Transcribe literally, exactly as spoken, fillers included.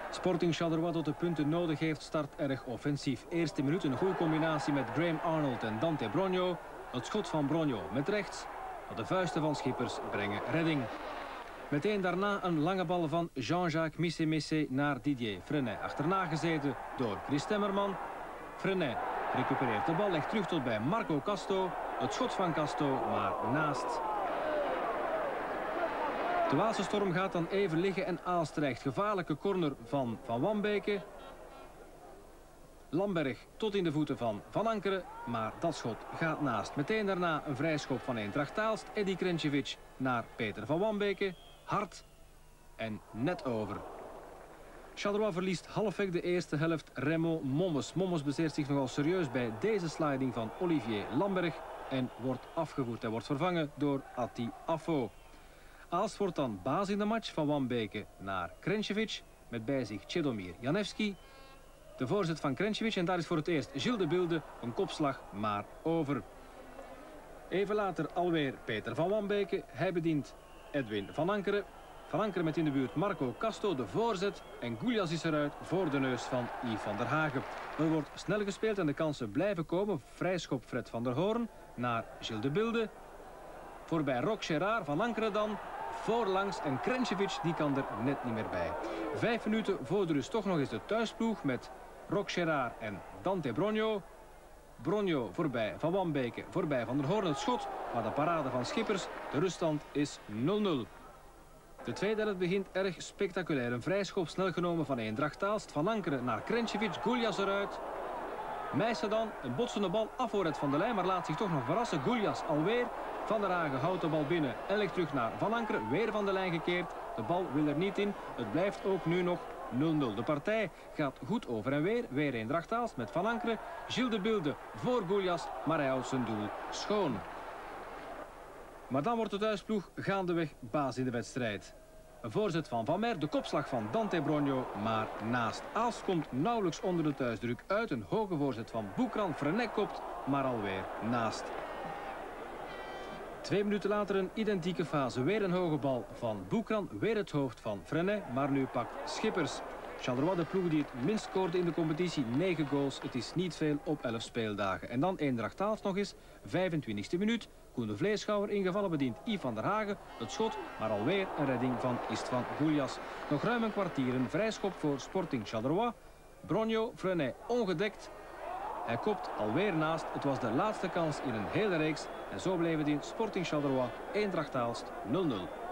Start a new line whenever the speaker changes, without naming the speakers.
Sporting Charleroi tot de punten nodig heeft, start erg offensief. Eerste minuut een goede combinatie met Graham Arnold en Dante Brogno. Het schot van Brogno met rechts. Maar de vuisten van Schippers brengen redding. Meteen daarna een lange bal van Jean-Jacques Missé-Missé naar Didier Frenet. Achterna gezeten door Chris Temmerman. Frenet recupereert de bal, legt terug tot bij Marco Casto. Het schot van Casto, maar naast. De Waalse Storm gaat dan even liggen en Aalst terecht. Gevaarlijke corner van Van Wanbeke. Lamberg tot in de voeten van Van Ankeren, maar dat schot gaat naast. Meteen daarna een vrijschop van Eendracht Aalst. Eddy Krencevic naar Peter Van Wanbeke. Hard en net over. Charleroi verliest halfweg de eerste helft Remo Mommes. Mommes bezeert zich nogal serieus bij deze sliding van Olivier Lamberg en wordt afgevoerd. Hij wordt vervangen door Atti Affo. Aalst wordt dan baas in de match. Van Wanbeke naar Krencevic met bij zich Czedomir Janevski. De voorzet van Krencevic en daar is voor het eerst Gilles de Bilde, een kopslag, maar over. Even later alweer Peter Van Wanbeke. Hij bedient Edwin Van Ankeren. Van Ankeren met in de buurt Marco Casto, de voorzet. En Goulias is eruit voor de neus van Yves van der Hagen. Er wordt snel gespeeld en de kansen blijven komen. Vrijschop Fred van der Hoorn naar Gilles de Bilde. Voorbij Roque Gérard, Van Ankeren dan. Voorlangs en Krencevic die kan er net niet meer bij. Vijf minuten voor de rust toch nog eens de thuisploeg met Roque Gérard en Dante Brogno. Brogno voorbij Van Wanbeke, voorbij Van der Hoorn het schot. Maar de parade van Schippers, de ruststand is nul nul. De tweede helft begint erg spectaculair. Een vrijschop snel genomen van Eendracht Aalst. Van Ankeren naar Krencevic, Goulias eruit. Meijsen dan, een botsende bal af voor het Van der Leyen, maar laat zich toch nog verrassen. Goulias alweer. Van der Hagen houdt de bal binnen en legt terug naar Van Ankeren. Weer van de lijn gekeerd. De bal wil er niet in. Het blijft ook nu nog nul nul. De partij gaat goed over en weer. Weer Eendracht Aalst met Van Ankeren. Gilles de Bilde voor Goulias, maar hij houdt zijn doel schoon. Maar dan wordt de thuisploeg gaandeweg baas in de wedstrijd. Een voorzet van Van Meer, de kopslag van Dante Brogno, maar naast. Aalst komt nauwelijks onder de thuisdruk uit. Een hoge voorzet van Boekran. Frenet kopt, maar alweer naast. Twee minuten later een identieke fase. Weer een hoge bal van Boekran. Weer het hoofd van Frenet, maar nu pakt Schippers. Charleroi, de ploeg die het minst scoorde in de competitie. negen goals. Het is niet veel op elf speeldagen. En dan Eendracht Aalst nog eens. vijfentwintigste minuut. Koen de Vleeschouwer ingevallen bedient Yves van der Hagen. Het schot, maar alweer een redding van Istvan Goulias. Nog ruim een kwartier. Een vrijschop voor Sporting Charleroi. Brogno, Frenet ongedekt. Hij kopt alweer naast. Het was de laatste kans in een hele reeks. En zo bleef het in Sporting Charleroi Eendracht Aalst nul nul.